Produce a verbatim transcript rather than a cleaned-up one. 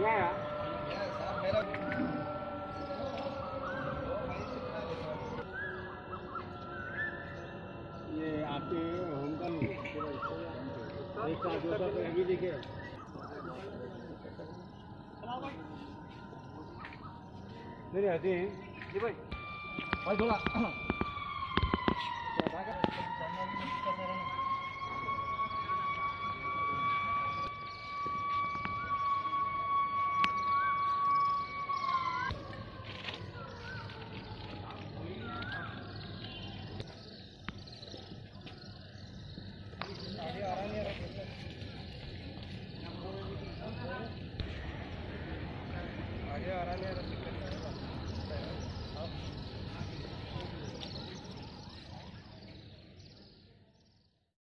ये आपके होम का एक साथ दो साथ अभी देखे नहीं आते हैं जी भाई भाई थोड़ा आगे आ रहा नहीं